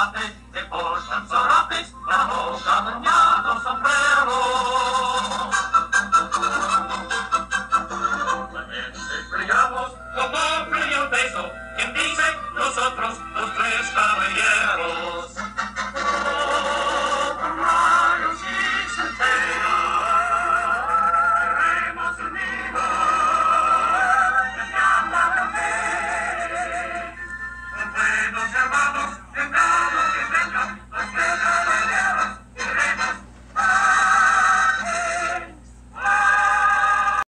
zarape, te portan zarapes, la boca dañados son